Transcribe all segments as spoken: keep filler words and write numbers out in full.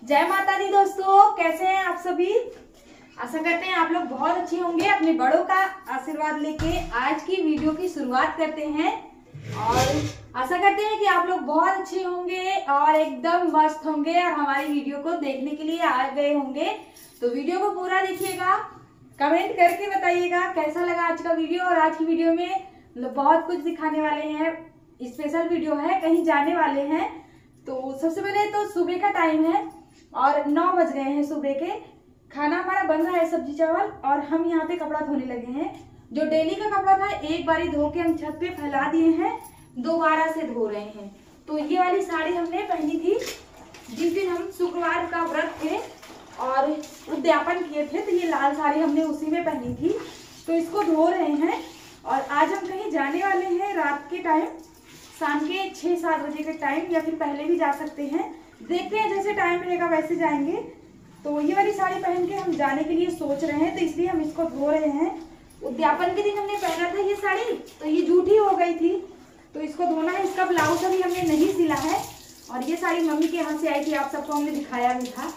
जय माता दी दोस्तों, कैसे हैं आप सभी। आशा करते हैं आप लोग बहुत अच्छे होंगे। अपने बड़ों का आशीर्वाद लेके आज की वीडियो की शुरुआत करते हैं और आशा करते हैं कि आप लोग बहुत अच्छे होंगे और एकदम मस्त होंगे और हमारी वीडियो को देखने के लिए आ गए होंगे। तो वीडियो को पूरा देखिएगा, कमेंट करके बताइएगा कैसा लगा आज का वीडियो। और आज की वीडियो में बहुत कुछ दिखाने वाले हैं, स्पेशल वीडियो है, कहीं जाने वाले हैं। तो सबसे पहले तो सुबह का टाइम है और नौ बज गए हैं सुबह के। खाना हमारा बन रहा है सब्जी चावल और हम यहाँ पे कपड़ा धोने लगे हैं। जो डेली का कपड़ा था एक बारी धो के हम छत पे फैला दिए हैं, दोबारा से धो रहे हैं। तो ये वाली साड़ी हमने पहनी थी जिस दिन हम शुक्रवार का व्रत थे और उद्यापन किए थे, तो ये लाल साड़ी हमने उसी में पहनी थी। तो इसको धो रहे हैं और आज हम कहीं जाने वाले हैं रात के टाइम, शाम के छः सात बजे के टाइम, या फिर पहले भी जा सकते हैं, देखते हैं जैसे टाइम रहेगा वैसे जाएंगे। तो ये वाली साड़ी पहन के हम जाने के लिए सोच रहे हैं, तो इसलिए हम इसको धो रहे हैं। उद्यापन के दिन हमने पहना था ये साड़ी, तो ये जूठी हो गई थी, तो इसको धोना है। इसका ब्लाउज अभी हमने नहीं सिला है और ये साड़ी मम्मी के यहाँ से आई थी, आप सबको हमने दिखाया भी था।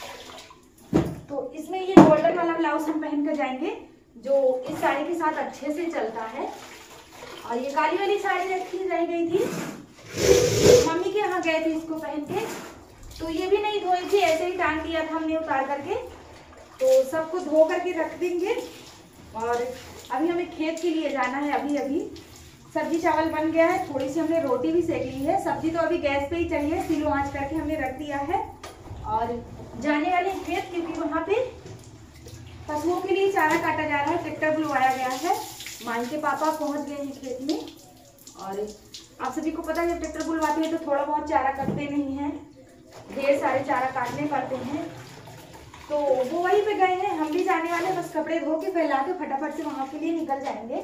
तो इसमें ये गोल्डन वाला ब्लाउज हम पहन कर जाएंगे जो इस साड़ी के साथ अच्छे से चलता है। और ये काली वाली साड़ी रखी रह गई थी, मम्मी के यहाँ गए थे इसको पहन के, तो ये भी नहीं धोई थी, ऐसे ही टांग दिया था हमने उतार करके। तो सबको धो करके रख देंगे। और अभी हमें खेत के लिए जाना है। अभी अभी सब्जी चावल बन गया है, थोड़ी सी हमने रोटी भी सेक ली है। सब्जी तो अभी गैस पे ही चाहिए, सिलो आंच करके हमने रख दिया है। और जाने वाले खेत, क्योंकि वहाँ पे पशुओं के लिए चारा काटा जा रहा है, ट्रैक्टर बुलवाया गया है। माई के पापा पहुँच गए हैं खेत में। और आप सभी को पता है जब ट्रैक्टर बुलवाते हैं तो थोड़ा बहुत चारा कटते नहीं हैं, ढेर सारे चारा काटने पड़ते हैं। तो वो वहीं पे गए हैं, हम भी जाने वाले, बस कपड़े धो के फैला के फटाफट से वहां के लिए निकल जाएंगे।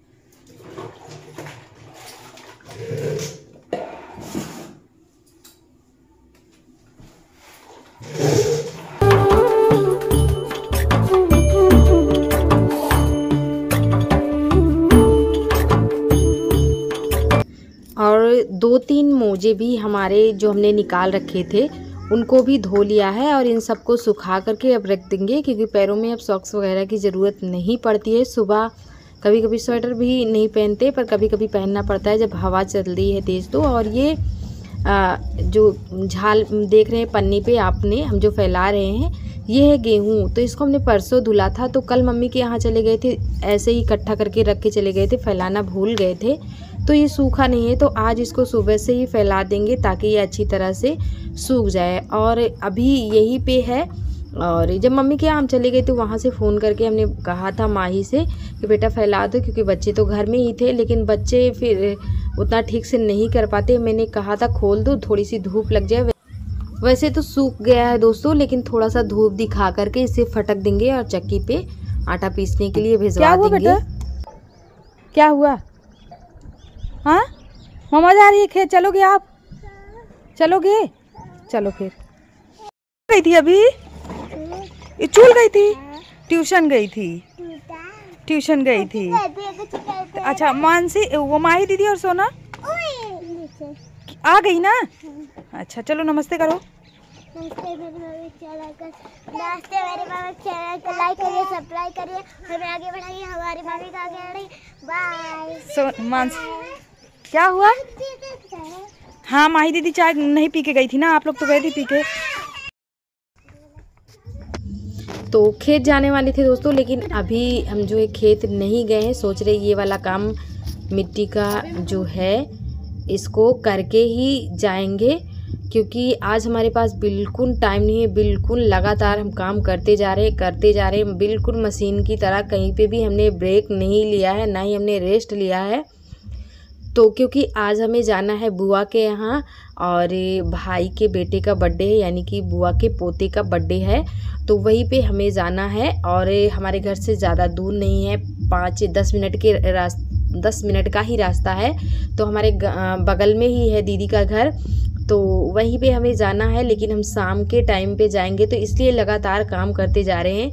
और दो तीन मोजे भी हमारे जो हमने निकाल रखे थे उनको भी धो लिया है और इन सबको सुखा करके अब रख देंगे, क्योंकि पैरों में अब सॉक्स वगैरह की ज़रूरत नहीं पड़ती है। सुबह कभी कभी स्वेटर भी नहीं पहनते, पर कभी कभी पहनना पड़ता है जब हवा चल रही है तेज़। तो और ये आ, जो झाल देख रहे हैं पन्नी पे आपने हम जो फैला रहे हैं, ये है गेहूँ। तो इसको हमने परसों धुला था, तो कल मम्मी के यहाँ चले गए थे, ऐसे ही इकट्ठा करके रख के चले गए थे, फैलाना भूल गए थे। तो ये सूखा नहीं है, तो आज इसको सुबह से ही फैला देंगे ताकि ये अच्छी तरह से सूख जाए। और अभी यहीं पे है। और जब मम्मी के यहाँ हम चले गए तो वहाँ से फ़ोन करके हमने कहा था माही से कि बेटा फैला दो, क्योंकि बच्चे तो घर में ही थे, लेकिन बच्चे फिर उतना ठीक से नहीं कर पाते। मैंने कहा था खोल दो, थोड़ी सी धूप लग जाए। वैसे तो सूख गया है दोस्तों, लेकिन थोड़ा सा धूप दिखा करके इसे फटक देंगे और चक्की पे आटा पीसने के लिए भिजवा देंगे। बेटा क्या हुआ? हाँ मम्मा जा रही है खेत, चलोगे आप? चलोगे? चलो फिर। गई थी अभी, चूल गई थी, ट्यूशन गई थी, ट्यूशन गई थी। अच्छा मानसी, वो माही दीदी और सोना आ गई ना? अच्छा चलो नमस्ते करो। नमस्ते मेरे चैनल को नमस्ते मेरे मामा चैनल को लाइक करिए, सब्सक्राइब करिए, हमें आगे बढ़ाइए, हमारी भाभी को आगे बढ़ाइए। बाय। सो मानसी क्या हुआ? हाँ माही दीदी चाय नहीं पी के गई थी ना, आप लोग तो गए थे पी के। तो खेत जाने वाले थे दोस्तों, लेकिन अभी हम जो है खेत नहीं गए हैं। सोच रहे ये वाला काम मिट्टी का जो है इसको करके ही जाएंगे, क्योंकि आज हमारे पास बिल्कुल टाइम नहीं है। बिल्कुल लगातार हम काम करते जा रहे हैं करते जा रहे हैं बिल्कुल मशीन की तरह। कहीं पे भी हमने ब्रेक नहीं लिया है, ना ही हमने रेस्ट लिया है। तो क्योंकि आज हमें जाना है बुआ के यहाँ, और भाई के बेटे का बर्थडे है, यानी कि बुआ के पोते का बर्थडे है, तो वहीं पे हमें जाना है। और हमारे घर से ज़्यादा दूर नहीं है, पाँच दस मिनट के रास दस मिनट का ही रास्ता है। तो हमारे बगल में ही है दीदी का घर, तो वहीं पे हमें जाना है। लेकिन हम शाम के टाइम पे जाएंगे, तो इसलिए लगातार काम करते जा रहे हैं,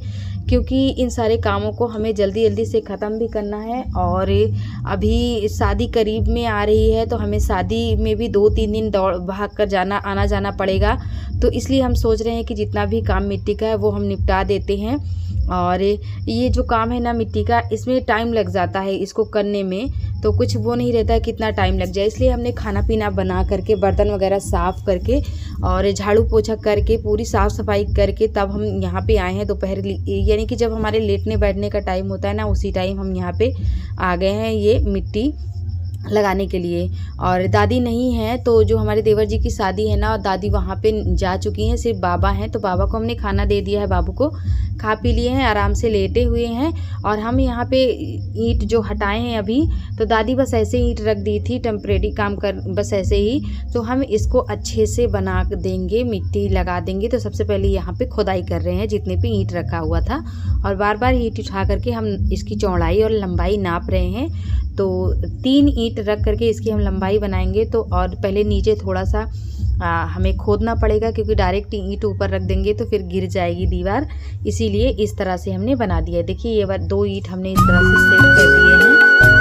क्योंकि इन सारे कामों को हमें जल्दी जल्दी से ख़त्म भी करना है। और अभी शादी करीब में आ रही है तो हमें शादी में भी दो तीन दिन दौड़ भाग कर जाना आना जाना पड़ेगा। तो इसलिए हम सोच रहे हैं कि जितना भी काम मिट्टी का है वो हम निपटा देते हैं। और ये जो काम है ना मिट्टी का, इसमें टाइम लग जाता है इसको करने में, तो कुछ वो नहीं रहता है कितना टाइम लग जाए। इसलिए हमने खाना पीना बना करके, बर्तन वगैरह साफ़ करके और झाड़ू पोछा करके, पूरी साफ़ सफाई करके तब हम यहाँ पे आए हैं दोपहर, यानी कि जब हमारे लेटने बैठने का टाइम होता है ना, उसी टाइम हम यहाँ पे आ गए हैं ये मिट्टी लगाने के लिए। और दादी नहीं है तो जो हमारे देवर जी की शादी है ना, दादी वहाँ पे जा चुकी हैं, सिर्फ बाबा हैं। तो बाबा को हमने खाना दे दिया है, बाबू को खा पी लिए हैं, आराम से लेटे हुए हैं। और हम यहाँ पे ईंट जो हटाए हैं अभी, तो दादी बस ऐसे ही ईंट रख दी थी, टेम्परेरी काम कर बस ऐसे ही। तो हम इसको अच्छे से बना देंगे, मिट्टी लगा देंगे। तो सबसे पहले यहाँ पे खुदाई कर रहे हैं जितने पे ईंट रखा हुआ था, और बार बार ईंट उठा करके हम इसकी चौड़ाई और लंबाई नाप रहे हैं। तो तीन ईंट रख करके इसकी हम लंबाई बनाएंगे। तो और पहले नीचे थोड़ा सा आ, हमें खोदना पड़ेगा, क्योंकि डायरेक्ट ईंट ऊपर रख देंगे तो फिर गिर जाएगी दीवार। इसीलिए इस तरह से हमने बना दिया है। देखिए ये बार दो ईंट हमने इस तरह से सेट कर दिए हैं।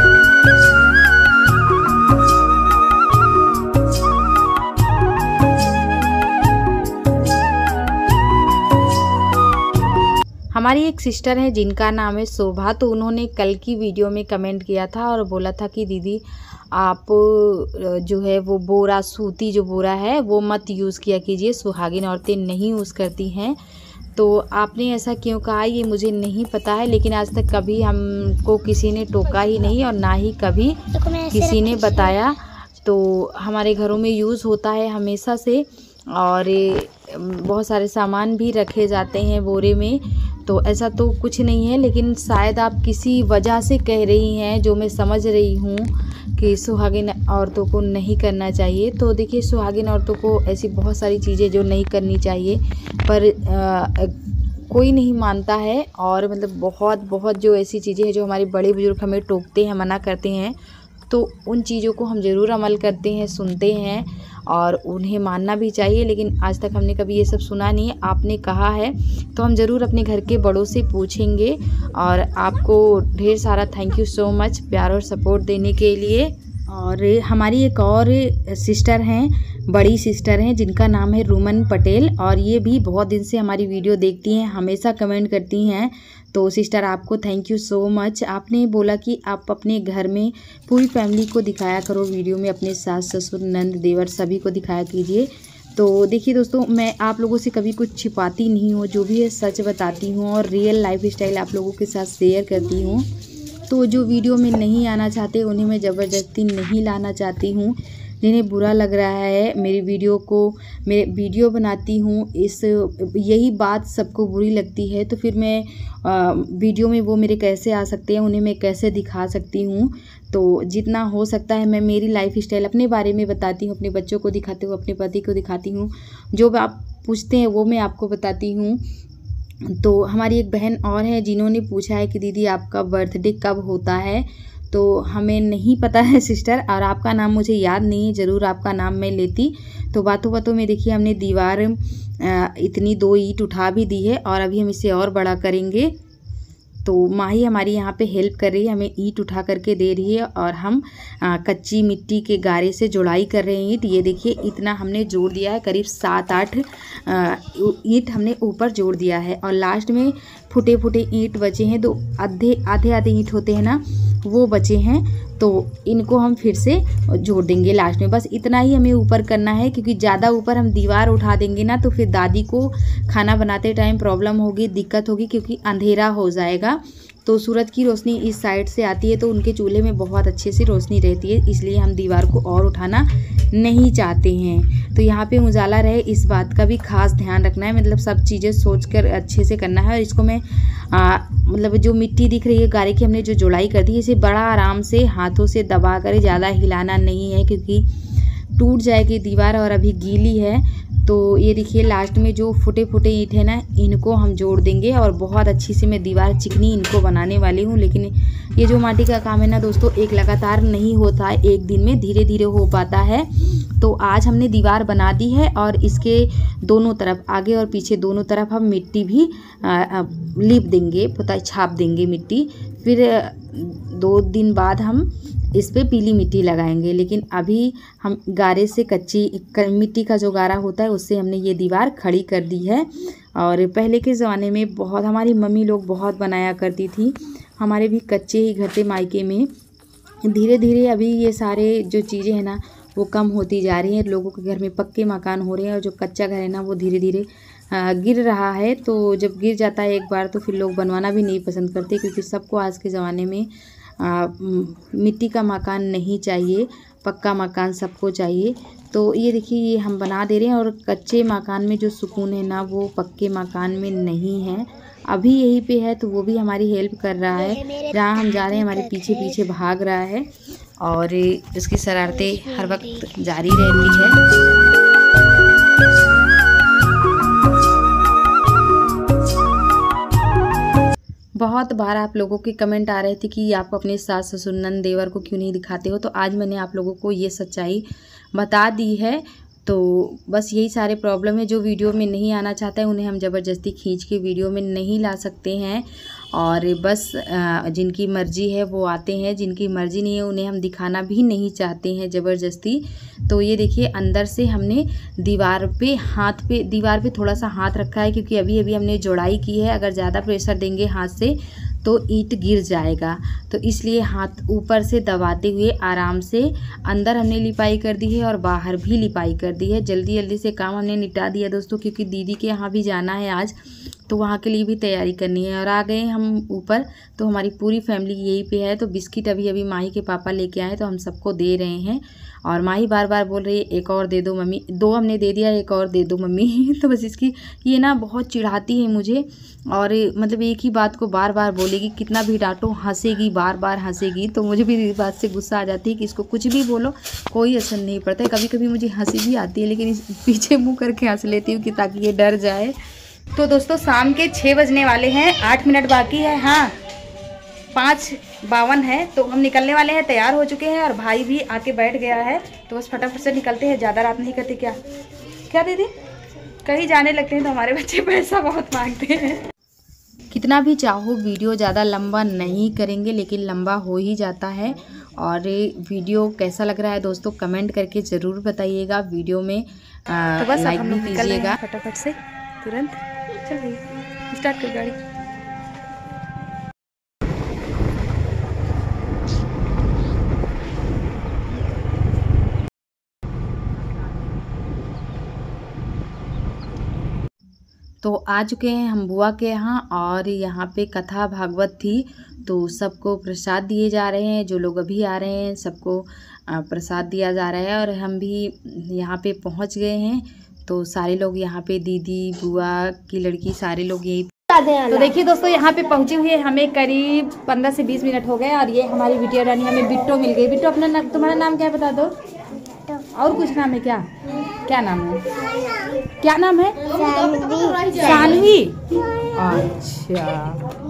हमारी एक सिस्टर है जिनका नाम है शोभा, तो उन्होंने कल की वीडियो में कमेंट किया था और बोला था कि दीदी आप जो है वो बोरा, सूती जो बोरा है वो मत यूज़ किया कीजिए, सुहागिन औरतें नहीं यूज़ करती हैं। तो आपने ऐसा क्यों कहा ये मुझे नहीं पता है, लेकिन आज तक कभी हमको किसी ने टोका ही नहीं और ना ही कभी किसी ने बताया। तो हमारे घरों में यूज़ होता है हमेशा से, और बहुत सारे सामान भी रखे जाते हैं बोरे में। तो ऐसा तो कुछ नहीं है, लेकिन शायद आप किसी वजह से कह रही हैं जो मैं समझ रही हूँ कि सुहागिन औरतों को नहीं करना चाहिए। तो देखिए सुहागिन औरतों को ऐसी बहुत सारी चीज़ें जो नहीं करनी चाहिए, पर आ, कोई नहीं मानता है। और मतलब बहुत बहुत जो ऐसी चीज़ें हैं जो हमारे बड़े बुजुर्ग हमें टोकते हैं, मना करते हैं, तो उन चीज़ों को हम ज़रूर अमल करते हैं, सुनते हैं और उन्हें मानना भी चाहिए। लेकिन आज तक हमने कभी ये सब सुना नहीं है। आपने कहा है तो हम ज़रूर अपने घर के बड़ों से पूछेंगे। और आपको ढेर सारा थैंक यू सो मच प्यार और सपोर्ट देने के लिए। और हमारी एक और सिस्टर हैं, बड़ी सिस्टर हैं, जिनका नाम है रुमन पटेल, और ये भी बहुत दिन से हमारी वीडियो देखती हैं, हमेशा कमेंट करती हैं। तो सिस्टर आपको थैंक यू सो मच। आपने बोला कि आप अपने घर में पूरी फैमिली को दिखाया करो वीडियो में, अपने सास ससुर नंद देवर सभी को दिखाया कीजिए। तो देखिए दोस्तों, मैं आप लोगों से कभी कुछ छिपाती नहीं हूँ, जो भी है सच बताती हूँ और रियल लाइफ स्टाइल आप लोगों के साथ शेयर करती हूँ। तो जो वीडियो में नहीं आना चाहते उन्हें मैं ज़बरदस्ती नहीं लाना चाहती हूँ। जिन्हें बुरा लग रहा है मेरी वीडियो को, मेरे वीडियो बनाती हूँ, इस यही बात सबको बुरी लगती है, तो फिर मैं आ, वीडियो में वो मेरे कैसे आ सकते हैं, उन्हें मैं कैसे दिखा सकती हूँ। तो जितना हो सकता है मैं मेरी लाइफ स्टाइल अपने बारे में बताती हूँ, अपने बच्चों को दिखाती हूँ, अपने पति को दिखाती हूँ, जो आप पूछते हैं वो मैं आपको बताती हूँ। तो हमारी एक बहन और है जिन्होंने पूछा है कि दीदी आपका बर्थडे कब होता है। तो हमें नहीं पता है सिस्टर, और आपका नाम मुझे याद नहीं है, ज़रूर आपका नाम मैं लेती। तो बातों बातों में देखिए हमने दीवार इतनी दो ईंट उठा भी दी है, और अभी हम इसे और बड़ा करेंगे। तो माही हमारी यहाँ पे हेल्प कर रही है, हमें ईंट उठा करके दे रही है, और हम आ, कच्ची मिट्टी के गारे से जोड़ाई कर रहे हैं ईंट। ये देखिए इतना हमने जोड़ दिया है, करीब सात आठ ईंट हमने ऊपर जोड़ दिया है, और लास्ट में फुटे फुटे ईंट बचे हैं, तो आधे आधे आधे ईंट होते हैं ना, वो बचे हैं। तो इनको हम फिर से जोड़ देंगे लास्ट में। बस इतना ही हमें ऊपर करना है, क्योंकि ज़्यादा ऊपर हम दीवार उठा देंगे ना तो फिर दादी को खाना बनाते टाइम प्रॉब्लम होगी, दिक्कत होगी, क्योंकि अंधेरा हो जाएगा। तो सूरज की रोशनी इस साइड से आती है, तो उनके चूल्हे में बहुत अच्छे से रोशनी रहती है, इसलिए हम दीवार को और उठाना नहीं चाहते हैं। तो यहाँ पे उजाला रहे इस बात का भी खास ध्यान रखना है, मतलब सब चीज़ें सोचकर अच्छे से करना है। और इसको मैं आ, मतलब जो मिट्टी दिख रही है गारे की हमने जो जोड़ाई कर दी है, इसे बड़ा आराम से हाथों से दबा कर, ज़्यादा हिलाना नहीं है क्योंकि टूट जाएगी दीवार और अभी गीली है। तो ये देखिए लास्ट में जो फुटे फुटे ईंट है ना, इनको हम जोड़ देंगे, और बहुत अच्छी से मैं दीवार चिकनी इनको बनाने वाली हूँ। लेकिन ये जो माटी का काम है ना दोस्तों, एक लगातार नहीं होता है, एक दिन में धीरे धीरे हो पाता है। तो आज हमने दीवार बना दी है और इसके दोनों तरफ, आगे और पीछे दोनों तरफ हम मिट्टी भी लीप देंगे, पुताई छाप देंगे मिट्टी। फिर दो दिन बाद हम इस पे पीली मिट्टी लगाएंगे। लेकिन अभी हम गारे से, कच्ची मिट्टी का जो गारा होता है उससे हमने ये दीवार खड़ी कर दी है। और पहले के ज़माने में बहुत, हमारी मम्मी लोग बहुत बनाया करती थी। हमारे भी कच्चे ही घर थे मायके में। धीरे धीरे अभी ये सारे जो चीज़ें हैं ना वो कम होती जा रही हैं। लोगों के घर में पक्के मकान हो रहे हैं और जो कच्चा घर है ना वो धीरे धीरे गिर रहा है। तो जब गिर जाता है एक बार तो फिर लोग बनवाना भी नहीं पसंद करते, क्योंकि सबको आज के ज़माने में आ, मिट्टी का मकान नहीं चाहिए, पक्का मकान सबको चाहिए। तो ये देखिए ये हम बना दे रहे हैं। और कच्चे मकान में जो सुकून है ना वो पक्के मकान में नहीं है। अभी यहीं पे है तो वो भी हमारी हेल्प कर रहा है। जहाँ हम जा रहे हैं हमारे पीछे पीछे भाग रहा है और इसकी शरारतें हर वक्त जारी रहती है। बहुत बार आप लोगों के कमेंट आ रहे थे कि आप अपने सास ससुर नंद देवर को क्यों नहीं दिखाते हो, तो आज मैंने आप लोगों को ये सच्चाई बता दी है। तो बस यही सारे प्रॉब्लम है। जो वीडियो में नहीं आना चाहता है उन्हें हम ज़बरदस्ती खींच के वीडियो में नहीं ला सकते हैं। और बस जिनकी मर्ज़ी है वो आते हैं, जिनकी मर्ज़ी नहीं है उन्हें हम दिखाना भी नहीं चाहते हैं ज़बरदस्ती। तो ये देखिए अंदर से हमने दीवार पे हाथ पे दीवार पे थोड़ा सा हाथ रखा है, क्योंकि अभी अभी हमने जोड़ाई की है। अगर ज़्यादा प्रेशर देंगे हाथ से तो ईंट गिर जाएगा, तो इसलिए हाथ ऊपर से दबाते हुए आराम से अंदर हमने लिपाई कर दी है और बाहर भी लिपाई कर दी है। जल्दी जल्दी से काम हमने निपटा दिया दोस्तों, क्योंकि दीदी के यहाँ भी जाना है आज, तो वहाँ के लिए भी तैयारी करनी है। और आ गए हम ऊपर, तो हमारी पूरी फैमिली यहीं पे है। तो बिस्किट अभी अभी माही के पापा लेके आए तो हम सबको दे रहे हैं। और माही बार बार बोल रही है एक और दे दो मम्मी, दो हमने दे दिया, एक और दे दो मम्मी। तो बस इसकी ये ना बहुत चिढ़ाती है मुझे, और मतलब एक ही बात को बार बार बोलेगी, कितना भी डांटो हंसेगी, बार बार हंसेगी। तो मुझे भी इस बात से गुस्सा आ जाती है कि इसको कुछ भी बोलो कोई असर नहीं पड़ता है। कभी कभी मुझे हंसी भी आती है, लेकिन इस पीछे मुँह करके हंस लेती हूँ कि ताकि ये डर जाए। तो दोस्तों शाम के छः बजने वाले हैं, आठ मिनट बाकी है। हाँ पाँच बावन है, तो हम निकलने वाले हैं, तैयार हो चुके हैं और भाई भी आके बैठ गया है। तो बस फटाफट से निकलते हैं, ज़्यादा रात नहीं करते। क्या क्या दीदी, कहीं जाने लगते हैं तो हमारे बच्चे पैसा बहुत मांगते हैं। कितना भी चाहो वीडियो ज़्यादा लंबा नहीं करेंगे, लेकिन लंबा हो ही जाता है। और वीडियो कैसा लग रहा है दोस्तों कमेंट करके ज़रूर बताइएगा। वीडियो में आ, तो बस लाइक भी कीजिएगा फटाफट से तुरंत। चल भाई स्टार्ट कर गाड़ी। तो आ चुके हैं हम बुआ के यहाँ, और यहाँ पे कथा भागवत थी तो सबको प्रसाद दिए जा रहे हैं। जो लोग अभी आ रहे हैं सबको प्रसाद दिया जा रहा है। और हम भी यहाँ पे पहुँच गए हैं, तो सारे लोग यहाँ पे, दीदी बुआ की लड़की सारे लोग यही। तो देखिए दोस्तों यहाँ पे पहुँचे हुए हमें करीब पंद्रह से बीस मिनट हो गए, और ये हमारी बिटिया रानी हमें बिट्टो मिल गई। बिट्टो अपना नाम, तुम्हारा नाम क्या बता दो? और कुछ नाम है क्या? क्या नाम है? क्या नाम है? सानवी। अच्छा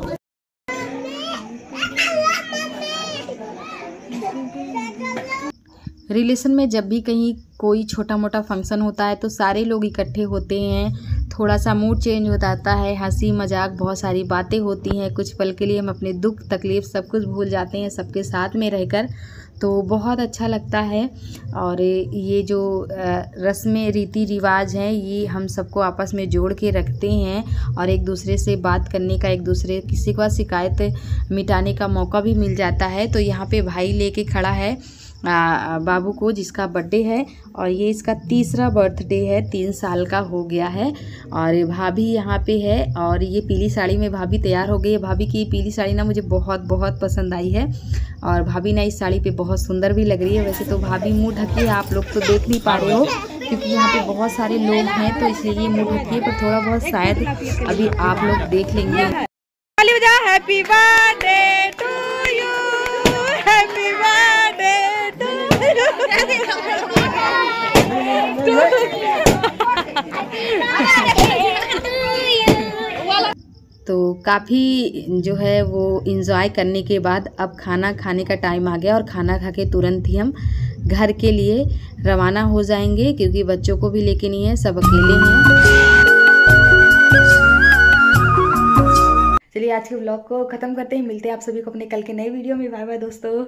रिलेशन में जब भी कहीं कोई छोटा मोटा फंक्शन होता है तो सारे लोग इकट्ठे होते हैं। थोड़ा सा मूड चेंज हो जाता है, हंसी मजाक बहुत सारी बातें होती हैं। कुछ पल के लिए हम अपने दुख तकलीफ़ सब कुछ भूल जाते हैं सबके साथ में रहकर, तो बहुत अच्छा लगता है। और ये जो रस्में रीति रिवाज हैं ये हम सबको आपस में जोड़ के रखते हैं, और एक दूसरे से बात करने का, एक दूसरे किसी का शिकायत मिटाने का मौका भी मिल जाता है। तो यहाँ पे भाई लेके खड़ा है आ, बाबू को, जिसका बर्थडे है, और ये इसका तीसरा बर्थडे है, तीन साल का हो गया है। और भाभी यहाँ पे है, और ये पीली साड़ी में भाभी तैयार हो गई है। भाभी की पीली साड़ी ना मुझे बहुत बहुत पसंद आई है, और भाभी ना इस साड़ी पे बहुत सुंदर भी लग रही है। वैसे तो भाभी मुँह ढकी है, आप लोग तो देख नहीं पा रहे हो क्योंकि यहाँ पे बहुत सारे लोग हैं, तो इसलिए ये मुँह ढकी है, पर थोड़ा बहुत शायद अभी आप लोग देख लेंगे। Happy birthday to you, happy birthday तो काफ़ी जो है वो इन्जॉय करने के बाद अब खाना खाने का टाइम आ गया, और खाना खा के तुरंत ही हम घर के लिए रवाना हो जाएंगे, क्योंकि बच्चों को भी लेके नहीं है, सब अकेले हैं। चलिए आज के ब्लॉग को खत्म करते हैं, मिलते हैं आप सभी को अपने कल के नए वीडियो में। बाय बाय दोस्तों।